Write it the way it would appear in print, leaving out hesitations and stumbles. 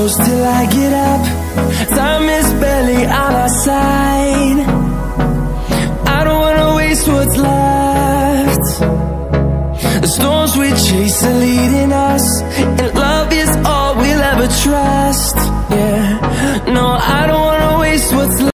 close till I get up. Time is barely on our side. I don't wanna waste what's left. The storms we chase are leading us, and love is all we'll ever trust. Yeah, no, I don't wanna waste what's left.